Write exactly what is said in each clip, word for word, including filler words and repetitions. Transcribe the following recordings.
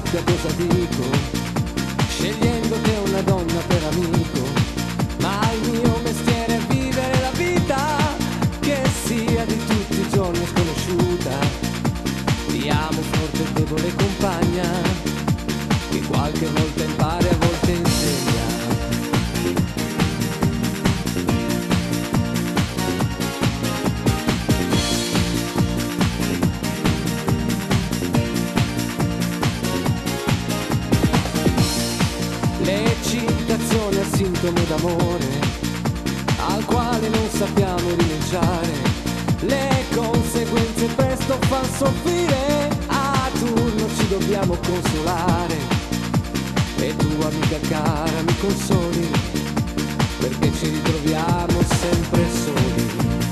sappia cosa dico, scegliendo te una donna per amico. Ma il mio mestiere è vivere la vita, che sia di tutti i giorni sconosciuta. Ti amo forte e debole compagna, che qualche volta impari, a volte insegna. L'eccitazione è sintomo d'amore, al quale non sappiamo rinunciare. Le conseguenze presto fan soffrire, a turno ci dobbiamo consolare. E tu, amica cara, mi consoli, perché ci ritroviamo sempre soli.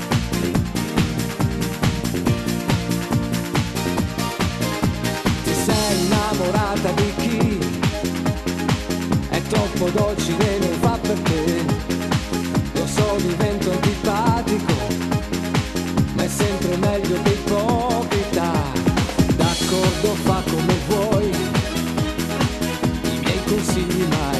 Ti sei innamorata di chi è troppo docile, non fa per te. Lo so, divento antipatico, ma è sempre meglio che ipocrita. D'accordo, fa come vuoi, i miei consigli mai.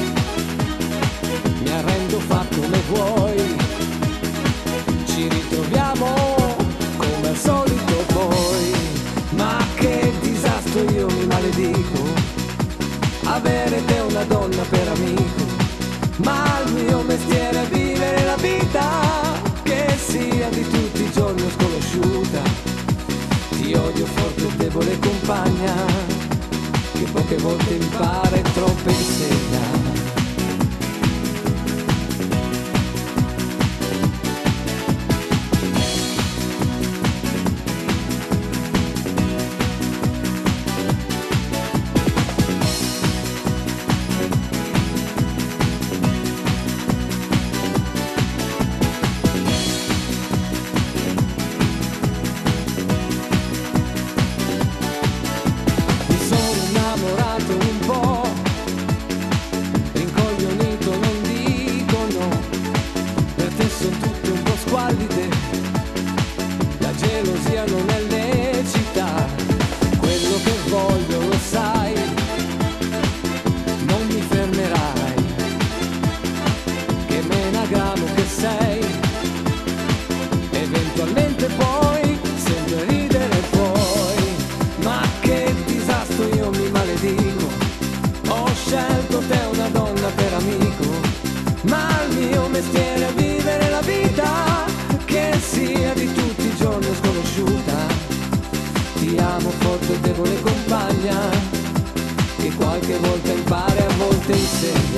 Mi arrendo, fa come vuoi, ci ritroviamo come al solito poi. Ma che disastro, io mi maledico, avere te una donna per amico. Ma il mio mestiere è vivere la vita, che sia di tutti i giorni o sconosciuta. Ti odio forte e debole compagna, che poche volte impara e troppe insegna. La gelosia non è lecita, quello che voglio lo sai, non mi fermerai, che menagramo che sei. Eventualmente poi sempre ridere puoi. Ma che disastro, io mi maledico, ho scelto te una donna per amico. Ma il mio mestiere è vivere la vita, che sia di tutti i giorni o sconosciuta. Ti amo forte e debole compagna, che qualche volta impari, a volte insegna.